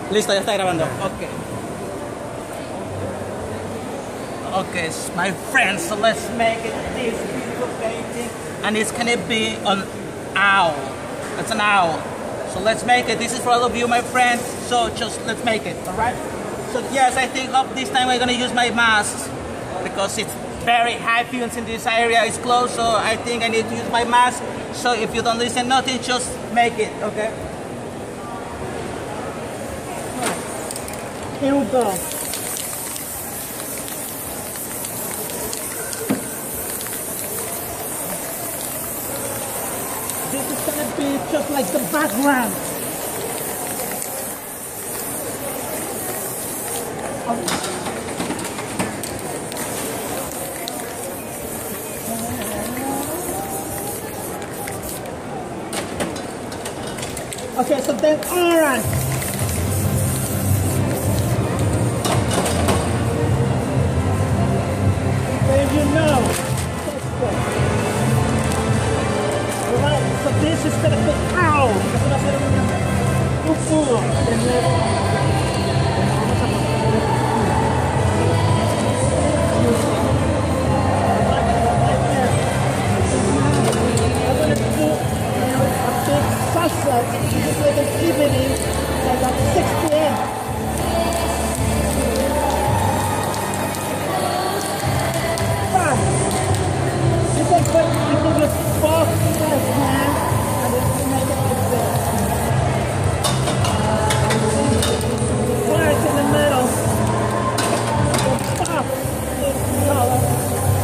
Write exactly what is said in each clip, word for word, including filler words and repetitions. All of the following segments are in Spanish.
Listo, ya está grabando. Ok. Okay, my friends, so let's make it this beautiful painting. And it's gonna be an owl. It's an owl. So let's make it. This is for all of you, my friends. So just let's make it, alright? So yes, I think of this time I'm gonna use my mask because it's very high fumes in this area. It's close, so I think I need to use my mask. So if you don't listen nothing, just make it, okay? Here we go. This is gonna be just like the background. Okay, so then orange. There you know. That's good. Alright, so this is gonna be owl. Esto va a ser un, un fugo. I'm gonna do a big sunset. Just like an evening, like at six p m You can put, you can just fall in his hand and then you make it like this. Flash in the middle. Stop this color.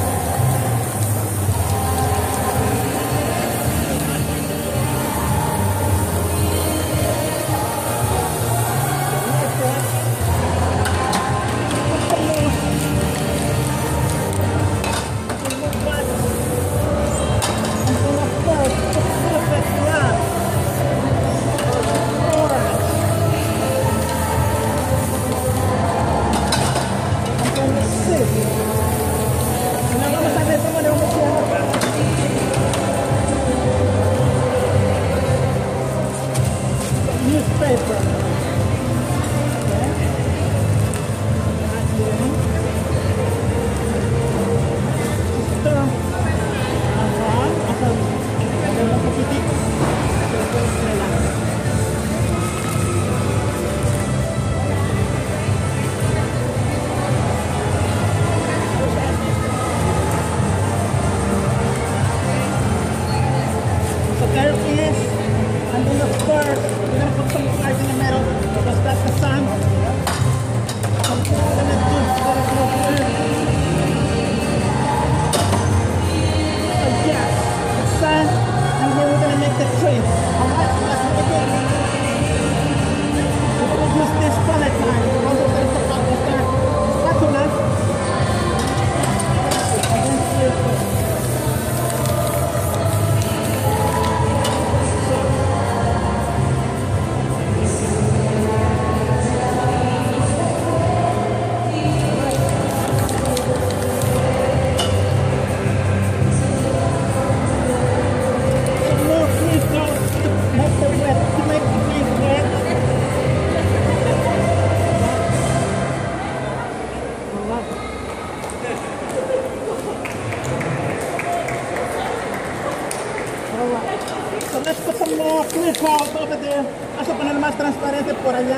Vamos a poner más transparente por allá.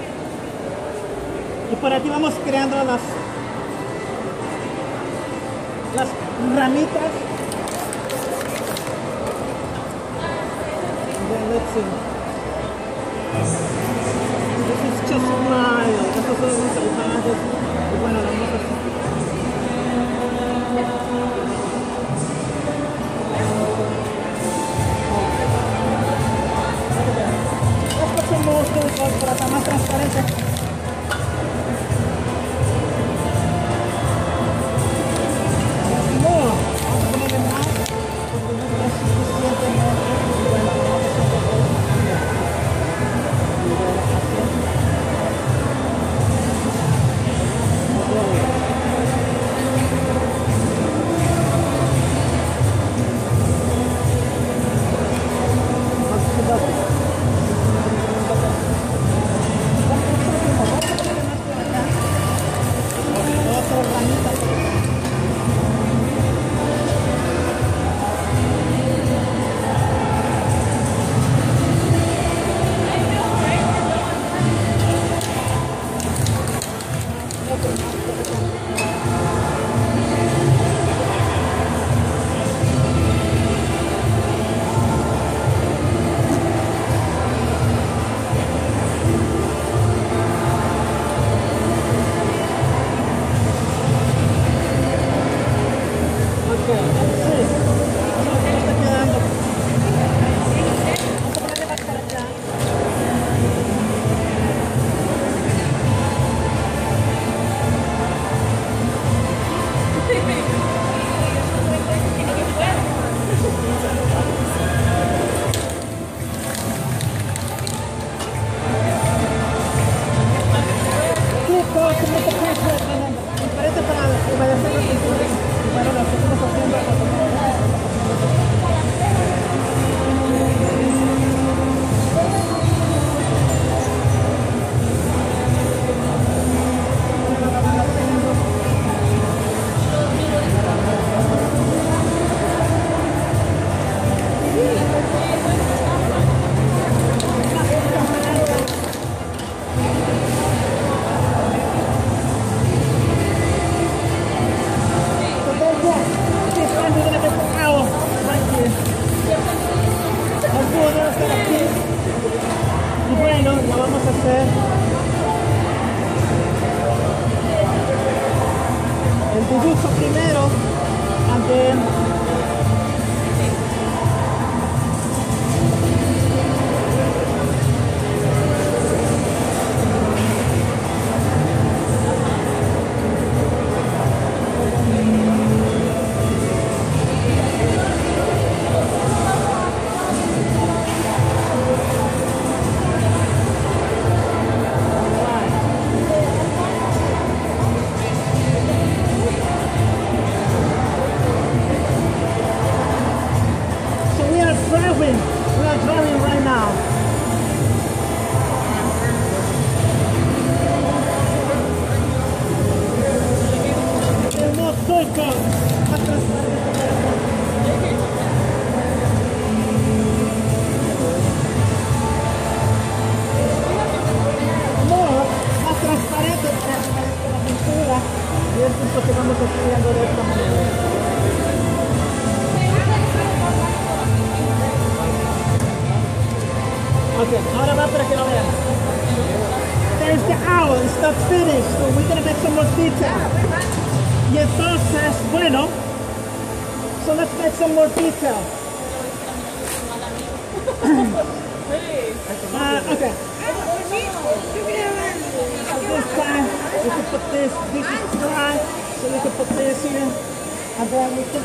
Y por aquí vamos creando las, las ramitas. Yeah, let's see. This is just wild. Estos son los salvajes. Y bueno, vamos a... para estar más transparente. No, vamos a ponerle más porque no es suficiente. Bueno, vamos a eso primero, and then driving. We are driving right now. El motoco. No, más transparente, transparente la pintura. Y es esto que vamos estudiando de esta manera. Okay, ahora va para que lo vean. There's the owl, it's not finished, so we're gonna make some more detail. Y entonces, bueno, so let's make some more detail. uh, okay. So this time, we can put this, this is dry, so we can put this here, and then we can,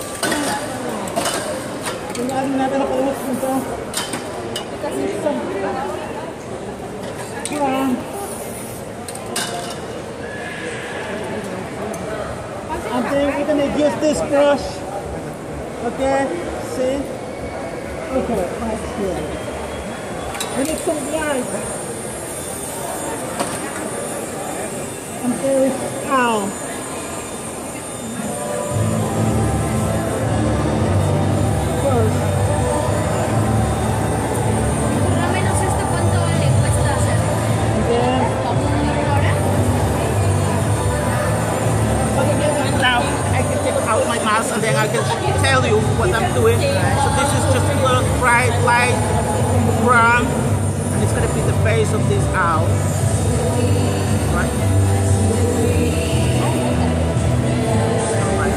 una vez lo podemos juntar. Some brown. And then we're gonna use this brush. Okay, see? Okay, right here. We need some white. And there is owl. First. Now I can take out my mask and then I can tell you what I'm doing. So this is just a little bright light brown, and it's gonna be the face of this owl. Right? Right.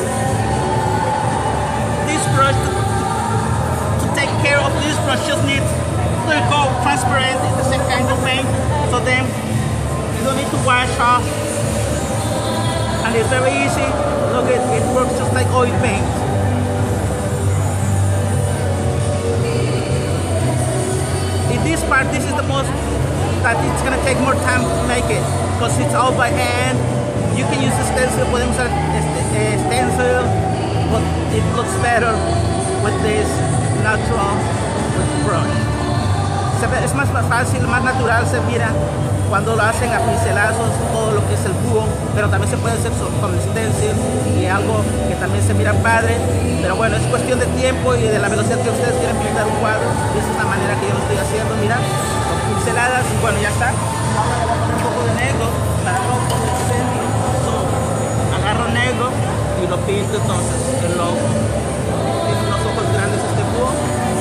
This brush, to, to take care of this brush, just needs to go transparent. It's the same kind of paint, so then you don't need to wash off. And it's very easy. Look, it, it works just like oil paint. In this part, this is the most that it's gonna take more time to make it because it's all by hand. You can use a stencil, podemos usar a stencil, but it looks better with this natural brush. Se ve, es más fácil, más natural, se mira cuando lo hacen a pincelazos, todo lo que es el búho, pero también se puede hacer con stencil y algo que también se mira padre, pero bueno, es cuestión de tiempo y de la velocidad que ustedes quieren pintar un cuadro, y esa es la manera que yo lo estoy haciendo, mira, con pinceladas, y bueno, ya está. Ahora le voy a poner un poco de negro para no poner centro. So, agarro negro y lo pinto entonces, el logo. Tiene unos ojos grandes este búho.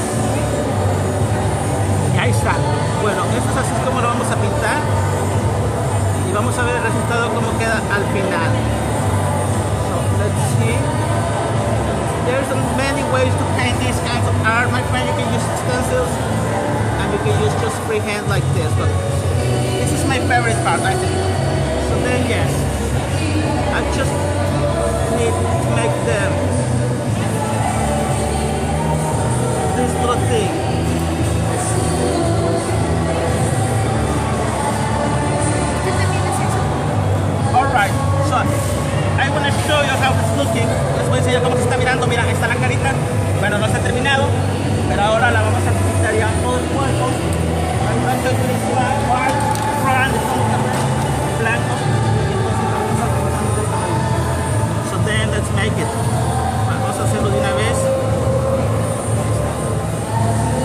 Y ahí está. Bueno, esto es así como lo vamos a pintar y vamos a ver el resultado como queda al final. So let's see. There's many ways to paint these kinds of art, my friend. You can use stencils and you can use just freehand like this. But this is my favorite part, I think. So then yes, I just need to make them this little thing. Alright, so I want to show you how it's looking. Les voy a enseñar cómo se está mirando. Mira, ahí está la carita. Bueno, no está terminado, pero ahora la vamos a pintar ya todo el cuerpo. I'm going to utilizar white, front, blanco. So then let's make it. Vamos a hacerlo de una vez.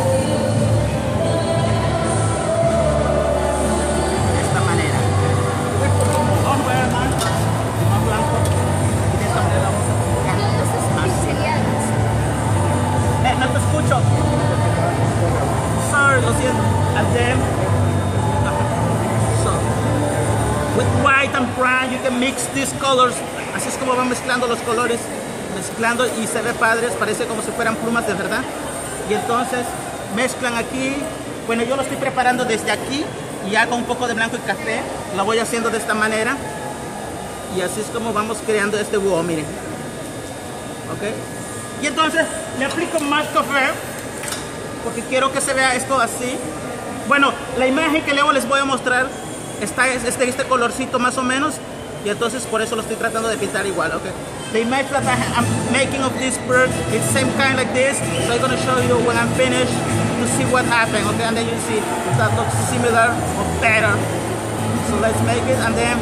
with white and brown. You can mix these colors. Así es como van mezclando los colores, mezclando y se ve padre, parece como si fueran plumas de verdad. Y entonces mezclan aquí. Bueno, yo lo estoy preparando desde aquí y ya con un poco de blanco y café. Lo voy haciendo de esta manera. Y así es como vamos creando este búho, miren. Ok. Y entonces le aplico más café porque quiero que se vea esto así. Bueno, la imagen que luego les voy a mostrar está este, este colorcito más o menos. Y entonces por eso lo estoy tratando de pintar igual, ok. The image that I'm making of this bird is same kind like this. So I'm gonna show you when I'm finished to see what happened, okay. And then you see if that looks similar or better. So let's make it, and then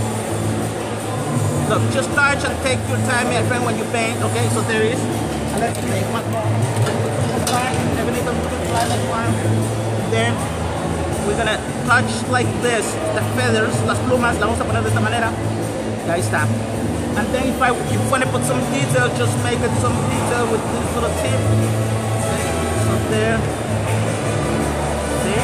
look, just touch and take your time, my friend, when you paint, okay. So there is. And let's make one more. Then we're gonna touch like this, the feathers, las plumas, la vamos a poner de esta manera. Y ahí está. And then if I if you want to put some detail, just make it some detail with this little tip. Okay. So there. See?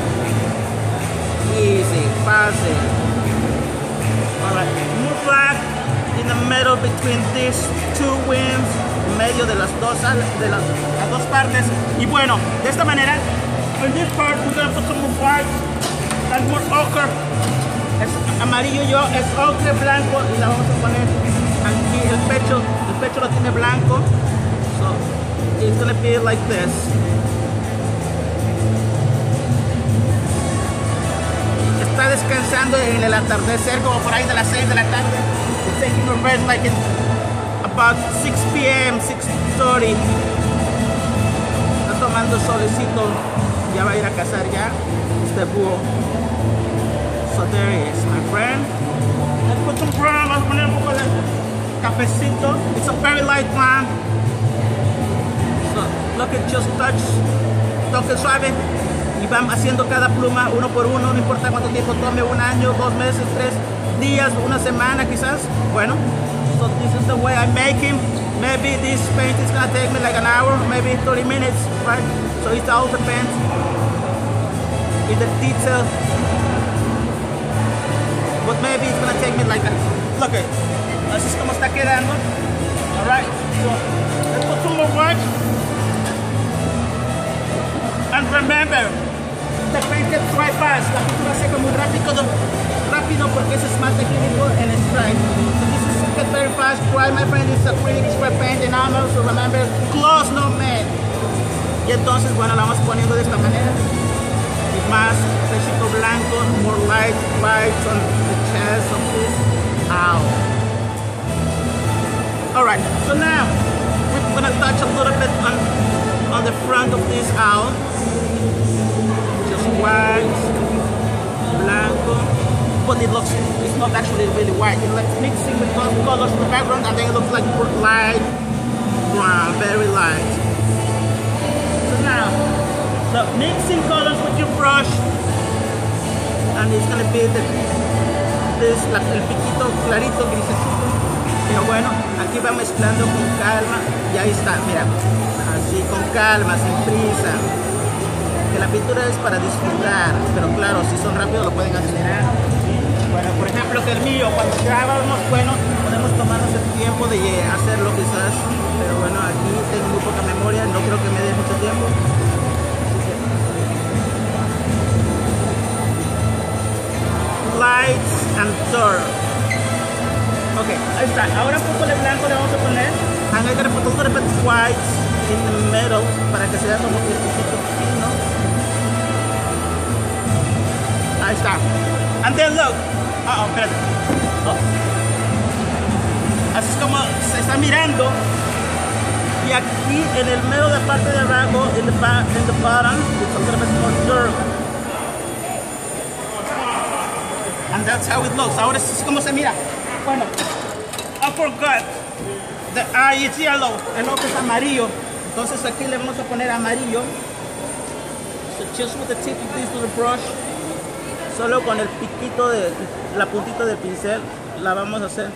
Easy, fácil. Alright, move back in the middle between these two wings, en medio de las dos, de las, las dos partes. Y bueno, de esta manera, in this part we're going to put some more white and more ochre. Es amarillo, yo es ocre blanco y la vamos a poner aquí. El pecho, el pecho lo tiene blanco, so it's going to be like this. Está descansando en el atardecer como por ahí de las seis de la tarde. It's taking a rest like in about six p m, six thirty. Está tomando solecito. Ya va a ir a cazar ya este búho. So there he is, my friend. Let's put some brown. Vamos a poner un poco de cafecito. It's a very light one. So look at, just touch, toque suave. Y van haciendo cada pluma uno por uno, no importa cuánto tiempo tome, un año, dos meses, tres días, una semana quizás. Bueno, so this is the way I make him. Maybe this paint is gonna take me like an hour, maybe thirty minutes, right? So it all depends in the detail. But maybe it's gonna take me like that. Look at it. Así es como está quedando. Alright, so let's put some more white. And remember, the paint gets dry fast. La pintura seca muy rápido, rápido porque es esmalte químico and it's dry. So this is get very fast. Dry, my friend, is acrylic spray paint and armor. So remember, close no man. Y entonces, bueno, la vamos poniendo de esta manera. Y más pechito blanco, more light white on the chest of this owl. All right. So now we're gonna touch a little bit on on the front of this owl. Just white, blanco, but it looks, it's not actually really white. It's like mixing with those colors in the background, and then it looks like light brown, very light. So now, the mixing colors with your brush, and it's gonna be the, this, la, el piquito clarito, grisecito. Pero bueno, aquí va mezclando con calma, y ahí está, mira, así con calma, sin prisa. Que la pintura es para disfrutar, pero claro, si son rápidos lo pueden acelerar. Bueno, por ejemplo, que el mío, cuando grabamos, bueno, podemos tomarnos el tiempo de hacerlo quizás, pero bueno, aquí tengo muy poca memoria, no creo que me dé mucho tiempo. Lights and dark. Ok, ahí está. Ahora un poco de blanco le vamos a poner. And I'm gonna put a little bit of white in the middle para que se vea como que un poquito fino. Ahí está. And then look. Uh oh, espérate. Oh. Así es como se está mirando. Y aquí en el medio de la parte de abajo, in the, back, in the bottom, it's a little bit more dark. And that's how it looks. Ahora es como se mira. Bueno, I forgot. The eye is yellow. El ojo es amarillo. Entonces aquí le vamos a poner amarillo. So just with the tip of this little brush, solo con el piquito de la puntita del pincel, la vamos a hacer.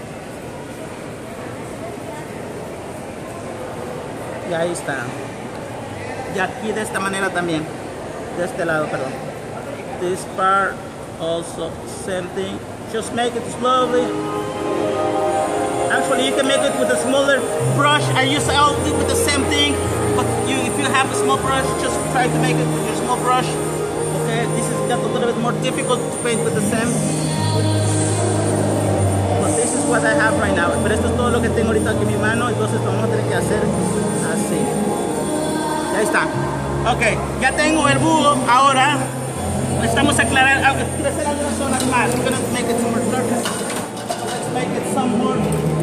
Y ahí está. Y aquí de esta manera también. De este lado, perdón. This part Also, same thing. Just make it slowly. Actually, you can make it with a smaller brush. I use all with the same thing, but you, if you have a small brush, just try to make it with your small brush. Okay, this is got a little bit more difficult to paint with the same. But this is what I have right now. Pero esto es todo lo que tengo ahorita aquí en mi mano, entonces vamos a tener que hacer así. Ya está. Ok, ya tengo el búho. Ahora necesitamos aclarar, crecer algunas zonas más. We're gonna make it some more darker. Let's make it some more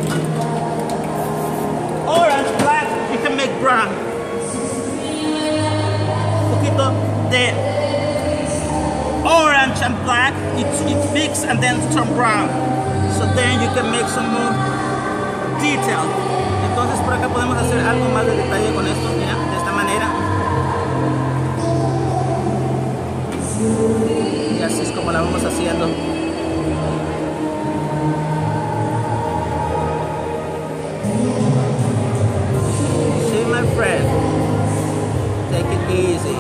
orange, black. You can make brown. Un poquito de orange and black. It, it mix and then turn brown. So then you can make some more detail. Entonces por acá podemos hacer algo más de detalle con esto, mira, de esta manera. Y así es como la vamos haciendo. See my friend, take it easy.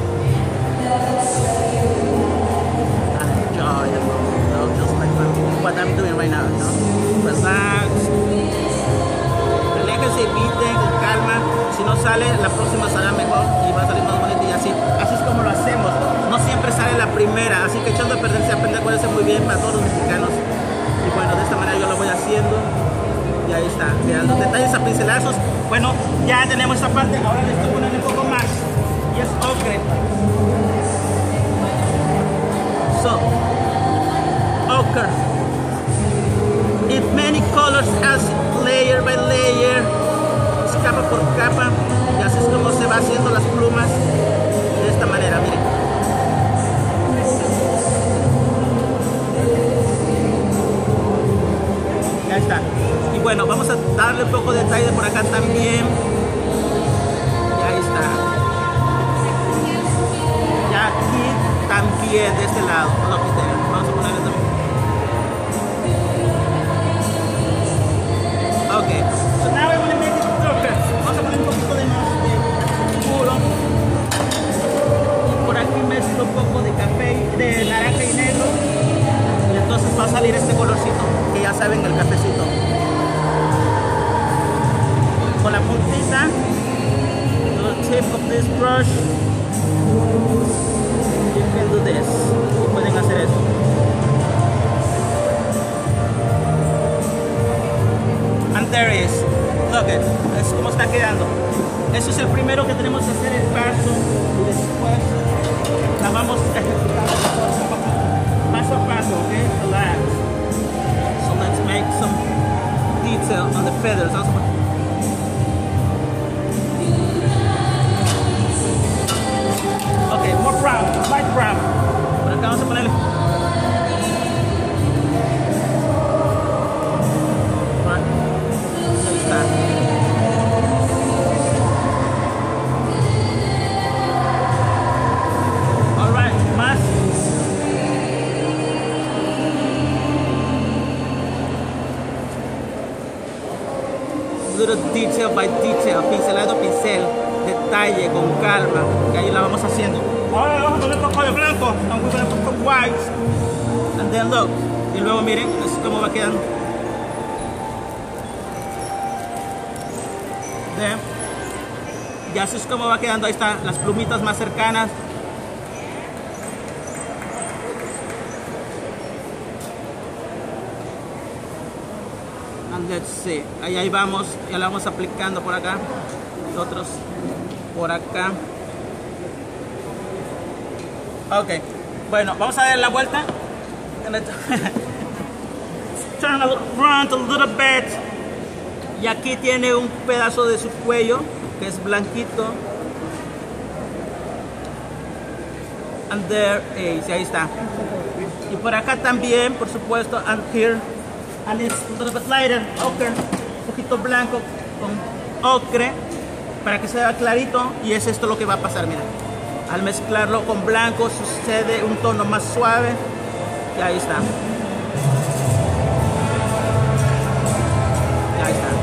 Enjoy the moment, no? Just like what I'm doing right now, no? Relax. Relájense y pinten con calma. Si no sale, la próxima saldrá mejor y va a salir más bonito y así. Así es como lo hacemos. No siempre sale la primera, así que echando a perder se aprende a acuérdense muy bien para todos los mexicanos. Y bueno, de esta manera yo lo voy haciendo. Y ahí está, vean los detalles a pincelazos. Bueno, ya tenemos esta parte, ahora le estoy poniendo un poco más. Y es ocre. So, ochre. In many colors, as layer by layer, capa por capa, y así es como se va haciendo las plumas de esta manera, miren. Ya está. Y bueno, vamos a darle un poco de detalle por acá también. Y ahí está. Ya aquí también, de este lado, lo que tengan. Vamos a ponerle también. Okay, so now I want to make it darker. Vamos a poner un poquito de más de oscuro. Y por aquí mezclo un poco de café, de naranja y negro. Y entonces va a salir este colorcito, que ya saben, el cafecito. Con la puntita, the tip of this brush, you can do this. Y pueden hacer eso. And there is. Look it. Es como está quedando. Eso es el primero que tenemos que hacer, el paso. Y después la vamos a ejecutar paso a paso, okay? Relax. So let's make some detail on the feathers. Okay, more brown, light brown. Por acá vamos a ponerle. Little detail by detail, pincelado a pincel, detalle con calma, que ahí la vamos haciendo. Ahora vamos a poner un poco de blanco, and we're going to put white, and then look, y luego miren, así como va quedando. Then, y así es como va quedando, ahí están las plumitas más cercanas. Let's see. Ahí, ahí vamos, ya la vamos aplicando por acá, nosotros por acá. Ok, bueno, vamos a dar la vuelta. Turn around a little bit. Y aquí tiene un pedazo de su cuello que es blanquito. And there is, ahí está. Y por acá también, por supuesto, and here. And it's a little bit lighter, ocre, un poquito blanco con ocre para que se vea clarito, y es esto lo que va a pasar, mira. Al mezclarlo con blanco sucede un tono más suave y ahí está. Y ahí está.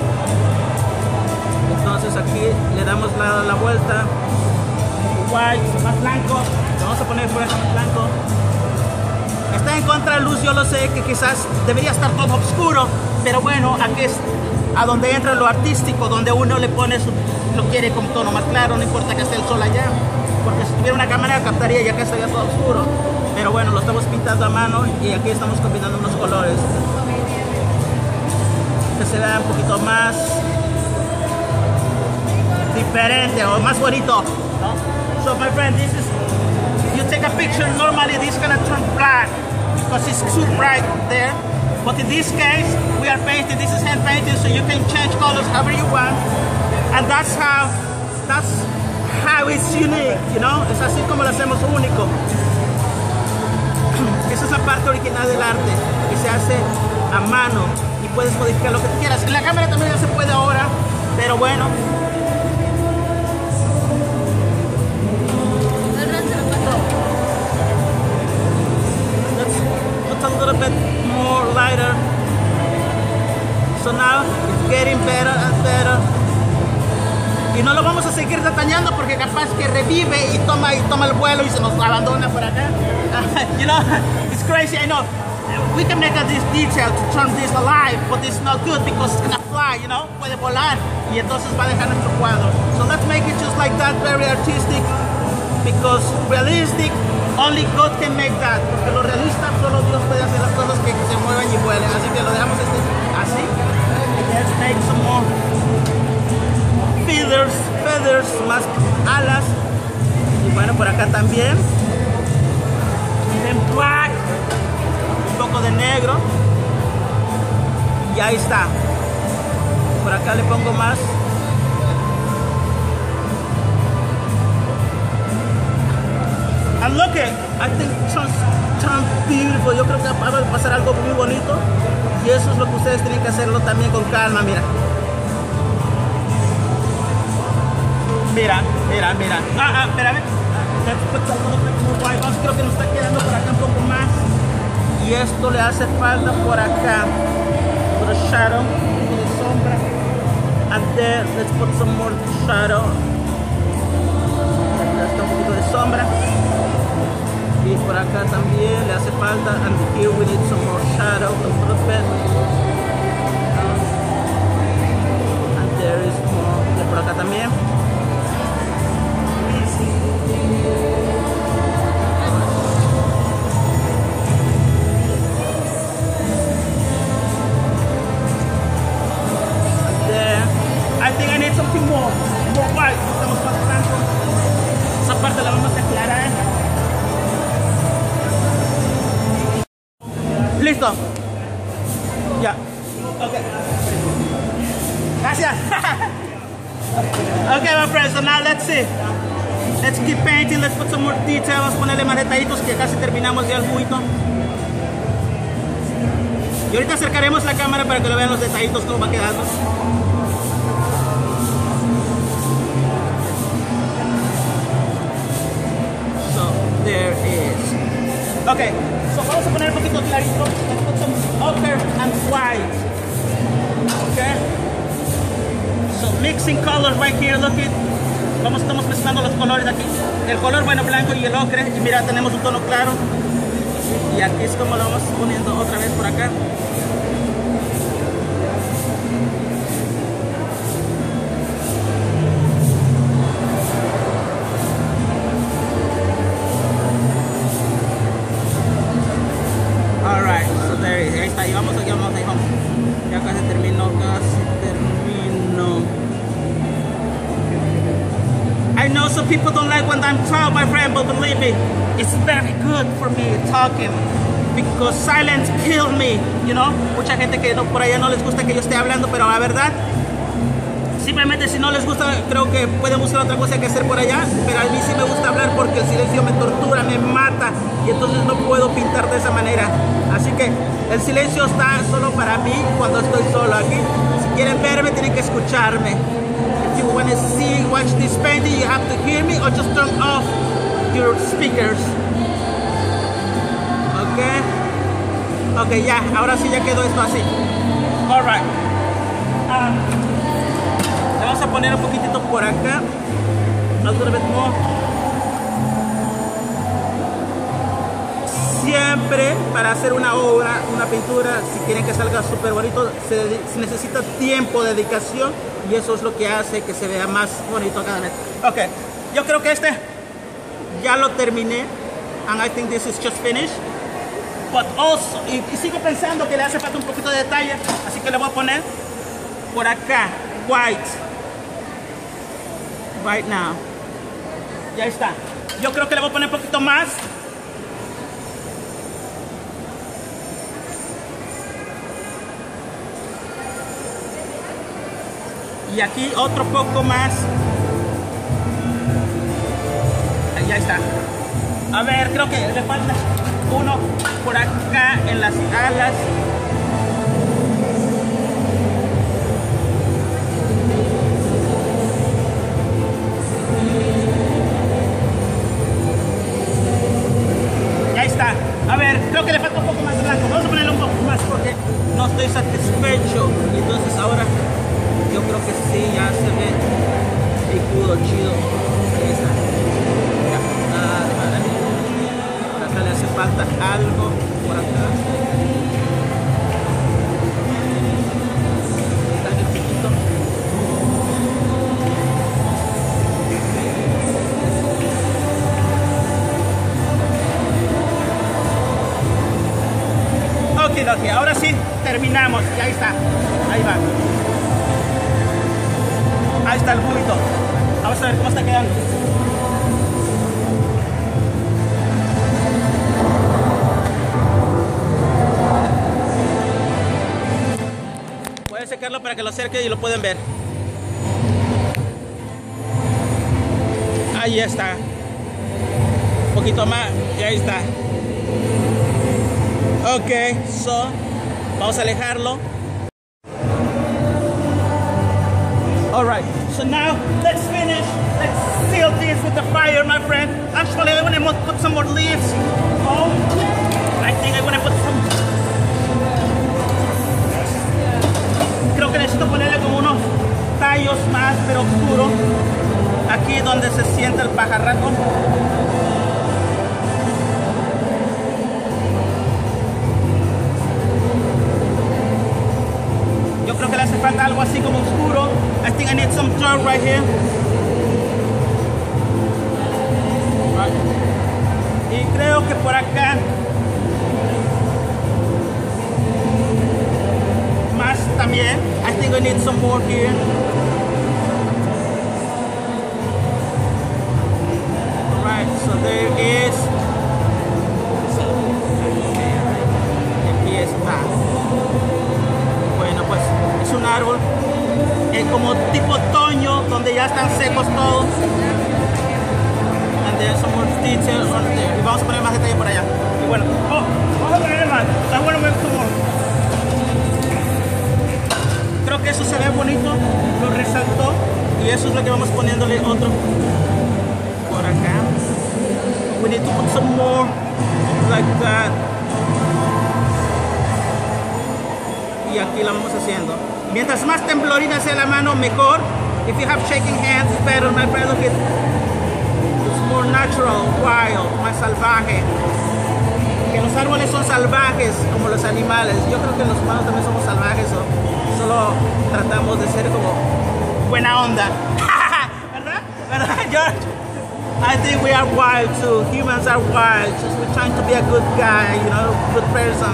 Entonces aquí le damos la, la vuelta, white, más blanco, le vamos a poner por acá más blanco. Está en contra de luz, yo lo sé, que quizás debería estar todo oscuro, pero bueno, aquí es a donde entra lo artístico, donde uno le pone su, lo quiere con tono más claro, no importa que esté el sol allá, porque si tuviera una cámara captaría ya que estaría todo oscuro, pero bueno, lo estamos pintando a mano y aquí estamos combinando unos colores que se vean un poquito más diferente o más bonito, ¿no? So my friend, this is, you take a picture, normally this is gonna turn black because it's too bright there. But in this case, we are painting, this is hand painting, so you can change colors however you want. And that's how, that's how it's unique, you know? Es así como lo hacemos único. Esa es la parte original del arte, que se hace a mano y puedes modificar lo que tú quieras. En la cámara también ya se puede ahora, pero bueno. A little bit more lighter, so now it's getting better and better, y no lo vamos a seguir detallando porque capaz que revive y toma y toma el vuelo y se nos abandona por acá. Uh, you know, it's crazy, I know. We can make a this detail to turn this alive, but it's not good because it's gonna fly, you know, puede volar y entonces va a dejar nuestro cuadro. So let's make it just like that, very artistic, because realistic, only God can make that, porque lo realista solo Dios puede hacer las cosas que se muevan y vuelen, así que lo dejamos este, así. Let's make some more feathers, feathers, más alas, y bueno, por acá también. Then black, un poco de negro, y ahí está. Por acá le pongo más. And look at, I think it turns, turns beautiful. Yo creo que va a pasar algo muy bonito. Y eso es lo que ustedes tienen que hacerlo también con calma, mira. Mira, mira, mira. Ah, ah, espérame. Creo que nos está quedando por acá un poco más. Y esto le hace falta por acá. Por el shadow, un poco de sombra. And then let's put some more shadow. Acá está un poquito de sombra. Y por acá también le hace falta, and here we need some more shadow, a little bit. And there is more, y por acá también. And then, I think I need something more, more white, estamos más blanco. Esa parte la vamos a aclarar. Listo. Ya. Yeah. Okay. Gracias. Okay, my friends. So now let's see. Let's keep painting. Let's put some more details. Vamos a ponerle más detallitos que casi terminamos ya el juguito. Y ahorita acercaremos la cámara para que lo vean los detallitos cómo va quedando. So there is. Okay. So vamos a poner un poquito clarito. Let's put some ochre and white. Okay. So mixing colors right here. Look it. Vamos, estamos mezclando los colores aquí. El color bueno blanco y el ocre. Y mira, tenemos un tono claro. Y aquí es como lo vamos poniendo otra vez por acá. Alright, so there it is. Ahí está, ahí vamos, aquí vamos, ahí vamos. Ya casi terminó, casi terminó. I know some people don't like when I'm talking, my friend, but believe me, it's very good for me talking because silence kills me, you know. Mucha gente que no, por allá no les gusta que yo esté hablando, pero la verdad, simplemente si no les gusta, creo que pueden buscar otra cosa que hacer por allá, pero a mí sí me gusta hablar porque el silencio me tortura, me mata y entonces no puedo pintar de esa manera. Así que el silencio está solo para mí cuando estoy solo aquí. Si quieren verme, tienen que escucharme. If you want to see, watch this painting, you have to hear me or just turn off your speakers. Okay. Ok, ya, ahora sí ya quedó esto así. Alright. Um, le vamos a poner un poquitito por acá. A little bit more. siempre para hacer una obra, una pintura, si quieren que salga súper bonito, se, se necesita tiempo, dedicación, y eso es lo que hace que se vea más bonito cada vez. Ok, yo creo que este ya lo terminé, and I think this is just finished. But also, y, y sigo pensando que le hace falta un poquito de detalle, así que le voy a poner por acá, white, right now. Ya está. Yo creo que le voy a poner un poquito más. Y aquí otro poco más. Ya está. A ver, creo que le falta uno por acá en las alas. Ya está. A ver, creo que le falta un poco más de blanco. Vamos a ponerle un poco más porque no estoy satisfecho. Entonces ahora yo creo que sí, ya se ve picudo, chido. Ahí está. Ya. Ah, vale. Por acá le hace falta algo. Por acá. Está el piquito. Ok, ok. Ahora sí, terminamos. Y ahí está. Ahí va. Ahí está el juguito. Vamos a ver cómo está quedando. Voy a secarlo para que lo acerque y lo pueden ver. Ahí está. Un poquito más y ahí está. Ok, so, vamos a alejarlo. Alright, so now let's finish. Let's seal this with the fire, my friend. Actually, I want to put some more leaves. Oh, I think I want to put some. Creo que necesito ponerle como unos tallos más, pero oscuros. Aquí donde se siente el pajarraco. Yo creo que le hace falta algo así como oscuro. I think I need some dirt right here. Right. Y creo que por acá más también. I think I need some more here. Alright, so there is. Aquí está. Bueno, pues es un árbol eh, como tipo otoño, donde ya están secos todos. And there's some more details on there. Y vamos a poner más detalle por allá. Y bueno, oh, vamos a poner más. I want to make some more. Creo que eso se ve bonito, lo resaltó. Y eso es lo que vamos poniéndole otro por acá. We need to put some more like that. Y aquí la vamos haciendo. Mientras más temblorina sea la mano, mejor. If you have shaking hands, it's better, my friend. Look, it's more natural, wild, más salvaje. Que los árboles son salvajes como los animales. Yo creo que los humanos también somos salvajes. ¿O? Solo tratamos de ser como buena onda. ¿Verdad? ¿Verdad, George? I think we are wild too. Humans are wild. Just we're trying to be a good guy, you know, good person.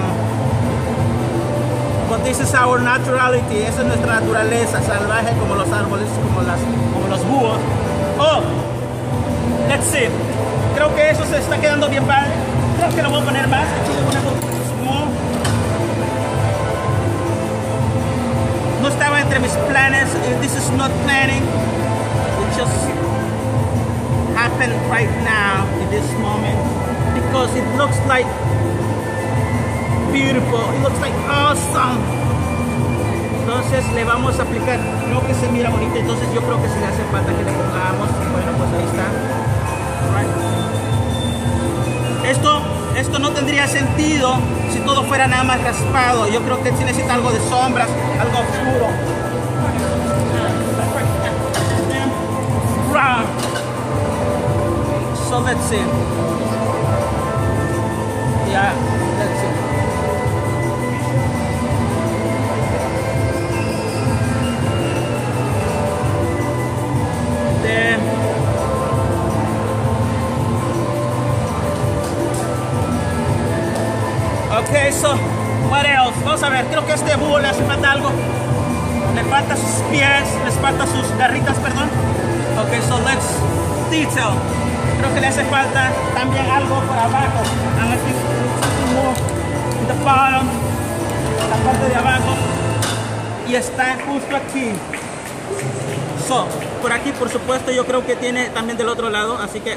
But this is our naturality. Esa es nuestra naturaleza, salvaje como los árboles, como, las, como los búhos. Oh, let's see. Creo que eso se está quedando bien padre. Creo que lo voy a poner más. No estaba entre mis planes. This is not planning. It just happened right now in this moment because it looks like beautiful. It looks like awesome. Entonces le vamos a aplicar. Creo que se mira bonito. Entonces yo creo que si le hace falta que le pongamos. Bueno, pues ahí está. Right. Esto, esto no tendría sentido si todo fuera nada más raspado. Yo creo que sí necesita algo de sombras, algo oscuro. So let's see. Yeah, let's see. Then, okay, so what else? Vamos a ver, creo que a este búho le hace falta algo. Le falta sus pies, les falta sus garritas, perdón. Okay, so let's detail. Creo que le hace falta también algo por abajo. And I think something more in the bottom, la parte de abajo. Y está justo aquí. So, por aquí, por supuesto, yo creo que tiene también del otro lado, así que...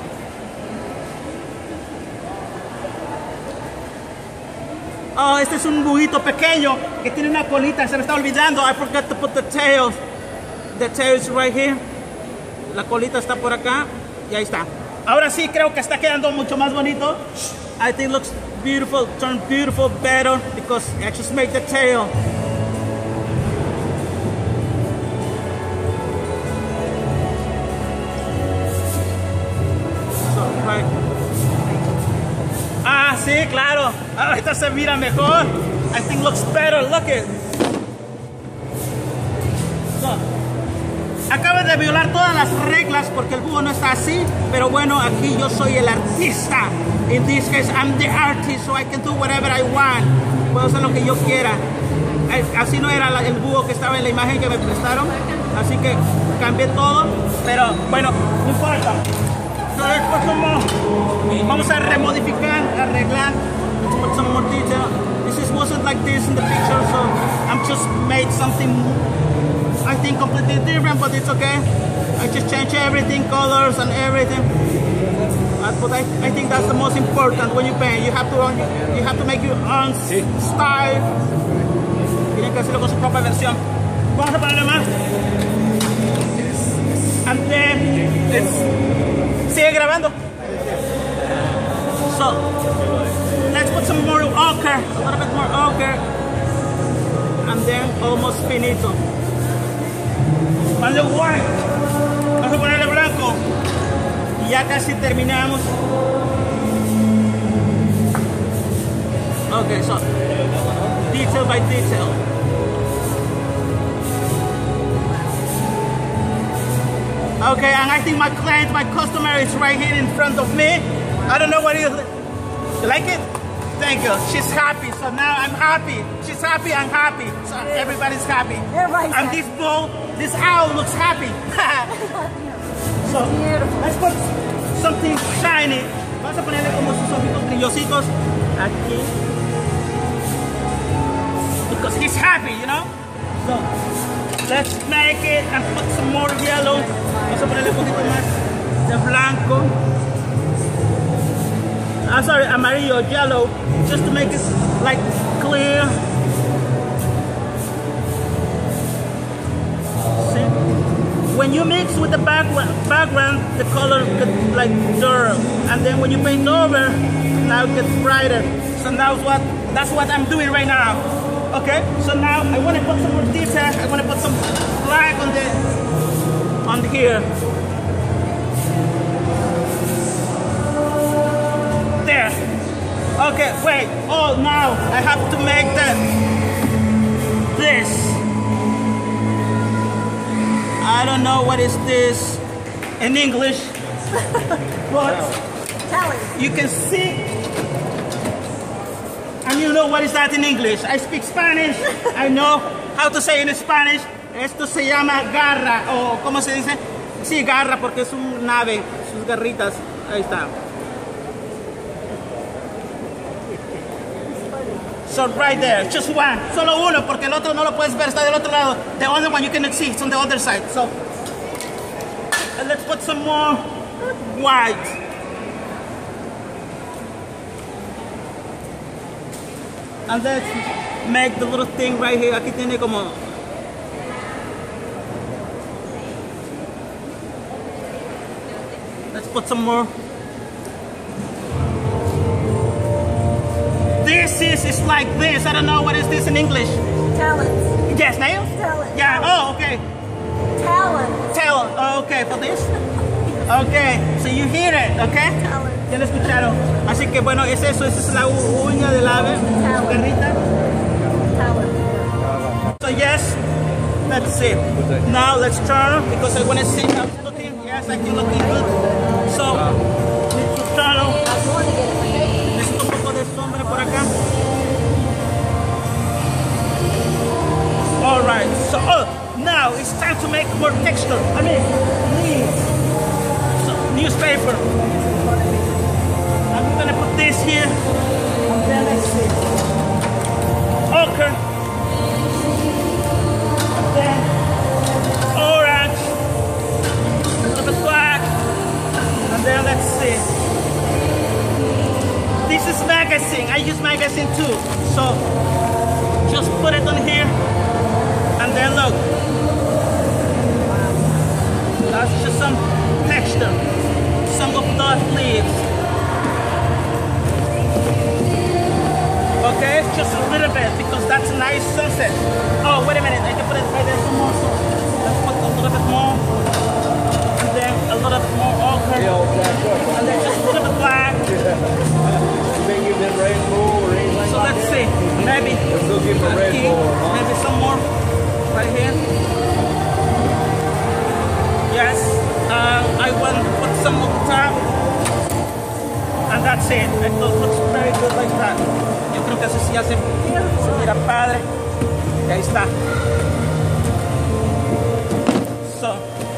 Oh, este es un bujito pequeño que tiene una colita, se me está olvidando. I forgot to put the tail. The tail is right here. La colita está por acá y ahí está. Ahora sí creo que está quedando mucho más bonito. I think it looks beautiful, turn beautiful better because I just make the tail. So, right. Ah, sí, claro. Ahorita se mira mejor. I think looks better. Look it. So, acaba de violar todas las reglas porque el búho no está así, pero bueno, aquí yo soy el artista. In this case, I'm the artist, so I can do whatever I want. Puedo hacer lo que yo quiera. Así no era el búho que estaba en la imagen que me prestaron, así que cambié todo, pero bueno, no importa. Vamos a remodificar, arreglar. Let's put some more detail. This is, wasn't like this in the picture, so I'm just made something I think completely different, but it's okay. I just change everything, colors and everything. Uh, but I, I think that's the most important when you paint. You have to you have to make your own style. Tienen que hacerlo con su propia versión. Vamos a ponerle más. And then let's sigue grabando. So let's put some more ochre, a little bit more ochre, and then almost finito. Vale, white. Vamos a ponerle blanco y ya casi terminamos. Okay, so detail by detail. Okay, and I think my client, my customer is right here in front of me. I don't know what you, you like it? Thank you. She's happy, so now I'm happy. She's happy, I'm happy. So everybody's happy. Everybody's and happy. this bull, this owl looks happy. So Beautiful. let's put something shiny. Vamos a ponerle como sus ojitos brillositos aquí. Because he's happy, you know? So let's make it and put some more yellow. Vamos a ponerle un poquito más de blanco. I'm sorry, amarillo, yellow, just to make it like clear. See? When you mix with the background, background, the color gets like dark, and then when you paint over, now it gets brighter. So that's what that's what I'm doing right now. Okay, so now I want to put some more detail. I want to put some black on the on here. There. Okay, wait. Oh, now I have to make that this. I don't know what is this in English, but you can see, and you know what is that in English. I speak Spanish. I know how to say in Spanish. Esto se llama garra, o ¿cómo se dice? Sí, garra, porque es un nave, sus garritas. Ahí está. So right there, just one, solo uno, porque el otro no lo puedes ver, está del otro lado. The other one you cannot see, it's on the other side. So and let's put some more white. And let's make the little thing right here. Aquí tiene como. Let's put some more. This is, is like this. I don't know what is this in English. Talons. Yes, nails? Talons. Yeah, oh, okay. Talons. Talent, oh, okay, for this? Okay, so you hear it, okay? Talons. Ya lo escucharon. Así que bueno, es eso, esa es la uña del ave, su garrita. So yes, that's it. Now let's turn because I want to see how it's looking. Yes, I think looking good. So, need to turn. Necesito un poco de sombra por acá. All right. So, oh, now it's time to make more texture. I mean, leaves. So, newspaper. I'm gonna put this here. And then let's see. Ochre. Then orange, a little bit black, and then let's see. This is magazine. I use magazine too. So just put it on here, and then look. That's just some texture, some of those leaves. Okay, just a little bit because that's a nice sunset. Oh, wait a minute, I can put it right there some more. So let's put a little bit more. And then a little bit more ochre. And then just a little bit black. So let's see, maybe, aquí, maybe some more right here. Yes, uh, I want to put some on the top. And that's it. It looks very good like that. Yo creo que así sí hace, se mira padre. Y ahí está. So.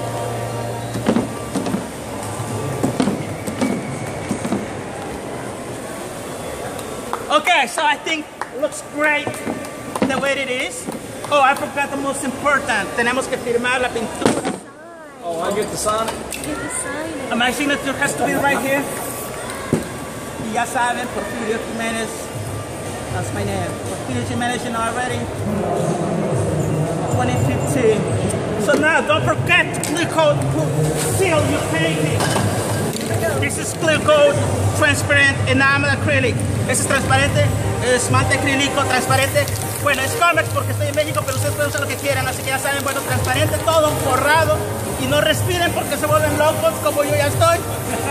Okay, so I think it looks great the way it is. Oh, I forgot the most important. Tenemos que firmar la pintura. Oh, I get to sign it? Get to sign it. My signature has to be right here. Y ya saben, Porfirio Jimenez. That's my name. Porfirio Jimenez, you know already. twenty fifteen. So now, don't forget to clear coat to seal your painting. This is clear coat, transparent, enamel acrylic. Este es transparente, esmalte acrílico, transparente. Bueno, es Comex porque estoy en México, pero ustedes pueden usar lo que quieran. Así que ya saben, bueno, transparente, todo forrado. Y no respiren porque se vuelven locos como yo ya estoy.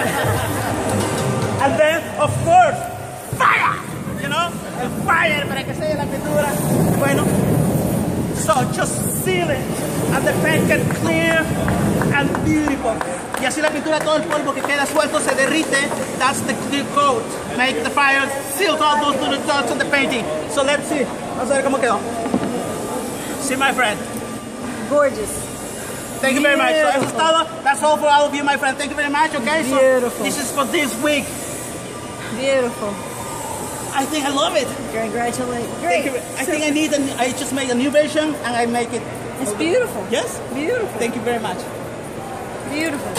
And then, of course, fire! You know, el fire para que selle la pintura. Bueno, so just seal it and the paint get clear and beautiful. Y así la pintura, todo el polvo que queda suelto se derrite. That's the clear coat. Make the fire, seal all those little dots on the painting. So let's see. Vamos a ver cómo quedó. See, my friend. Gorgeous. Thank you very much. So eso es todo. That's all for all of you, my friend. Thank you very much. Okay. So Beautiful. this is for this week. Beautiful. I think I love it. Congratulations. Thank Great. you. I think I need. A, I just made a new version and I make it. It's beautiful. Yes. Beautiful. Thank you very much. Beautiful.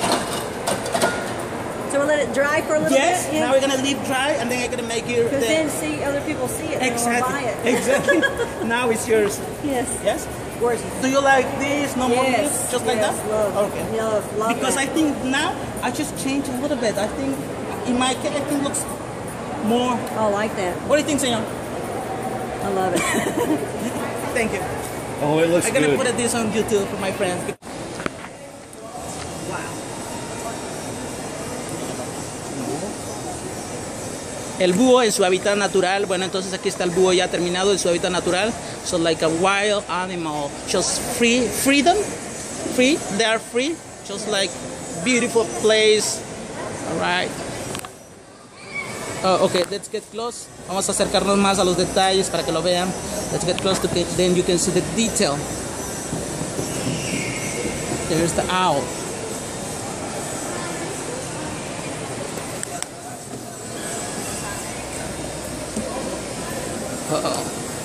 So we'll let it dry for a little Yes. bit? Now we're gonna leave dry and then I'm gonna make it. Because then see other people see it. They Exactly. will buy it. Exactly. Now it's yours. Yes. Yes. Gorgeous. Do you like this? No more Yes. this? Just like yes, that? Love. Okay. Love. Love Because that. I think now I just changed a little bit. I think in my case, I think looks more. Oh, I like that. What do you think, senor? I love it. Thank you. Oh, it looks I'm gonna good. put this on YouTube for my friends. El búho en su hábitat natural. Bueno, entonces aquí está el búho ya terminado en su hábitat natural. So like a wild animal, just free, freedom, free. They are free, just like beautiful place. All right. Oh, okay, let's get close. Vamos a acercarnos más a los detalles para que lo vean. Let's get close to it, then you can see the detail. There's the owl. Uh-oh.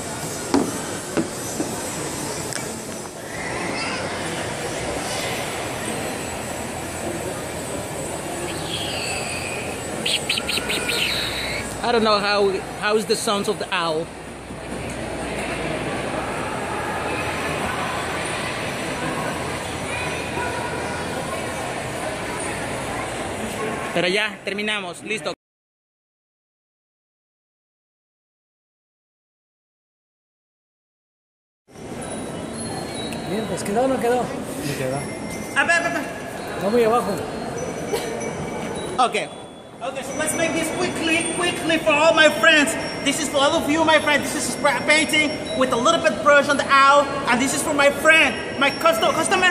I don't know how how is the sounds of the owl. Pero ya terminamos, listo. Bien, pues quedó o no quedó. A ver, a ver, a ver. Va muy abajo. Okay, Okay, so let's make this quickly, quickly for all my friends. This is for all of you, my friend. This is a spray painting with a little bit brush on the owl, and this is for my friend, my custom customer,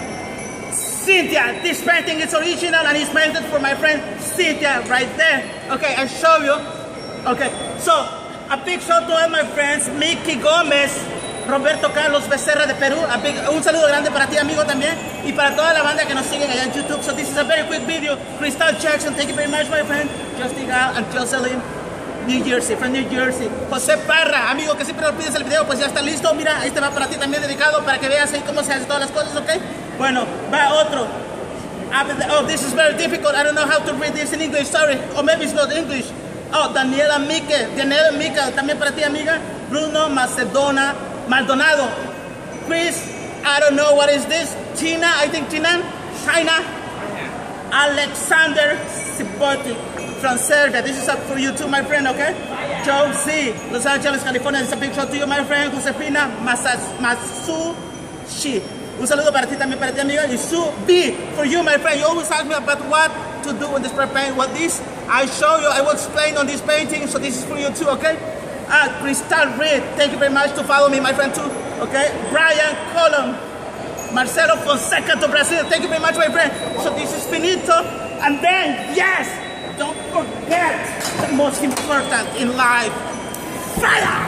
Cynthia. This painting is original and it's painted for my friend Cynthia right there. Okay, I'll show you. Okay, so a big shout to all my friends, Mickey Gomez, Roberto Carlos Becerra de Perú. A big, un saludo grande para ti, amigo, también, y para toda la banda que nos siguen allá en YouTube. So this is a very quick video. Crystal Jackson, thank you very much, my friend. Justin Gal and Jocelyn, New Jersey, from New Jersey. José Parra, amigo, que siempre nos pides el video, pues ya está listo. Mira, este va para ti también dedicado para que veas ahí cómo se hacen todas las cosas, ¿ok? Bueno, va otro. Oh, this is very difficult. I don't know how to read this in English, sorry. Or maybe it's not English. Oh, Daniela Mique, Daniela Mique, también para ti, amiga. Bruno Macedona, Maldonado. Chris, I don't know what is this. Tina, I think Tina, China. Alexander Sibotti from Serbia. This is up for you too, my friend, okay? Joe C, Los Angeles, California. This is a big shout to you, my friend. Josefina Masushi. Un saludo para ti también, para ti, amiga. Y Sue B, for you, my friend. You always ask me about what to do with this spray paint. What this, I show you, I will explain on this painting, so this is for you too, okay? Ah, Crystal Reed, thank you very much to follow me, my friend too, okay? Brian Colum, Marcelo Fonseca to Brazil, thank you very much, my friend. So this is finito, and then, yes, don't forget the most important in life, fire!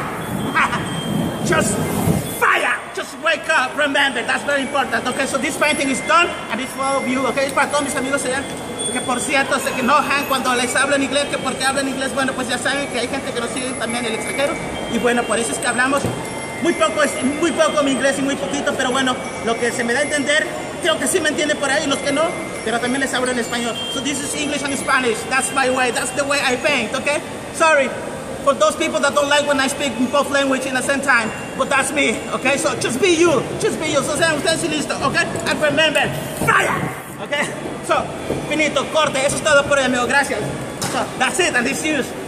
Just fire! Just wake up, remember, that's very important, okay? So this painting is done, and it's for all of you, okay? Es para todos mis amigos allá, que por cierto se enojan cuando les hablo en inglés, que porque hablo en inglés, bueno, pues ya saben que hay gente que nos sigue también en el extranjero, y bueno, por eso es que hablamos muy poco, muy poco mi inglés y muy poquito, pero bueno, lo que se me da a entender, creo que sí me entiende por ahí, los que no, pero también les hablo en español. So this is English and Spanish, that's my way, that's the way I paint, okay? Sorry for those people that don't like when I speak both languages in the same time, but that's me, okay? So just be you, just be you, so sean ustedes y listo, okay? And remember, fire, okay? So, finito, corte, eso es todo por hoy, amigo, gracias. So, that's it, and this is